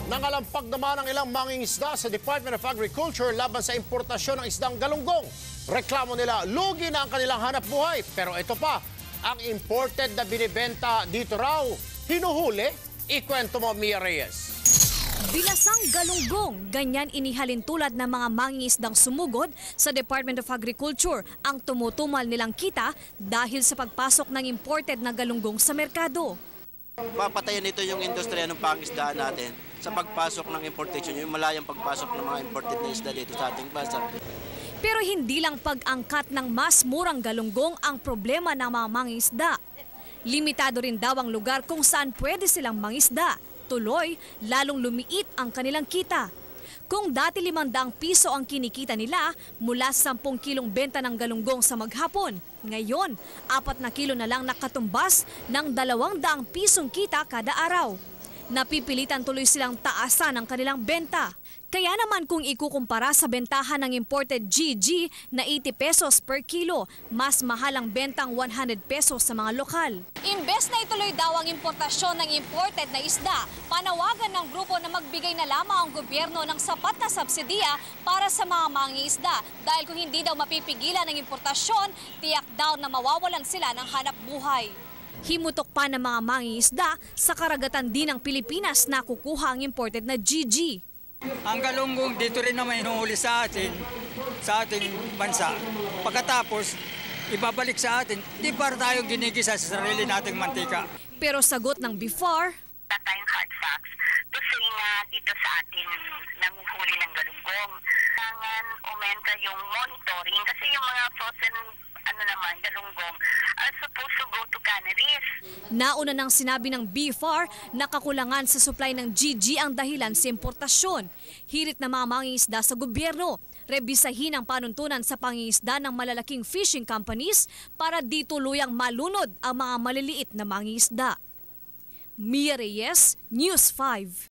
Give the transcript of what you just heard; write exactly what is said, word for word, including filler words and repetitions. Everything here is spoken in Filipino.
Nangalampag naman ang ilang mangingisda sa Department of Agriculture laban sa importasyon ng isdang galunggong. Reklamo nila, lugi na ang kanilang hanap buhay. Pero ito pa, ang imported na binibenta dito raw, hinuhuli. Ikwento mo, Mia Reyes. Bilasang galunggong, ganyan inihalin tulad ng mga mangingisdang sumugod sa Department of Agriculture ang tumutumal nilang kita dahil sa pagpasok ng imported na galunggong sa merkado. Papatayan nito yung industriya ng pangisdaan natin sa pagpasok ng importation, yung malayang pagpasok ng mga imported na isda dito sa ating bansa. Pero hindi lang pag-angkat ng mas murang galunggong ang problema ng mga mangingisda. Limitado rin daw ang lugar kung saan pwede silang mangisda. Tuloy, lalong lumiit ang kanilang kita. Kung dati limandang piso ang kinikita nila mula sa sampung kilong benta ng galunggong sa maghapon, ngayon, apat na kilo na lang nakatumbas ng dalawang daang pisong kita kada araw. Napipilitan tuloy silang taasan ang kanilang benta. Kaya naman kung ikukumpara sa bentahan ng imported G G na eighty pesos per kilo, mas mahal ang bentang one hundred pesos sa mga lokal. Imbes na ituloy daw ang importasyon ng imported na isda, panawagan ng grupo na magbigay na lamang ang gobyerno ng sapat na subsidiya para sa mga mangingisda. Dahil kung hindi daw mapipigilan ang importasyon, tiyak daw na mawawalan sila ng hanap buhay. Himutok pa ng mga mangingisda sa karagatan din ng Pilipinas na kukuha ang imported na G G. Ang galunggong dito rin naman hinuhuli sa atin, sa ating bansa. Pagkatapos, ibabalik sa atin, di para tayong ginigisa sa sarili nating mantika. Pero sagot ng B F A R, wala tayong hard facts to say na dito sa atin nanguhuli ng galunggong. Kailangan umenta yung monitoring kasi yung mga frozen ano naman, galunggong are supposed to go to canneries. Nauna nang sinabi ng B F A R na kakulangan sa supply ng G G ang dahilan sa importasyon. Hirit na mga mangingisda sa gobyerno, rebisahin ang panuntunan sa pangingisda ng malalaking fishing companies para di tuluyang malunod ang mga maliliit na mangingisda. Mia Reyes, News five.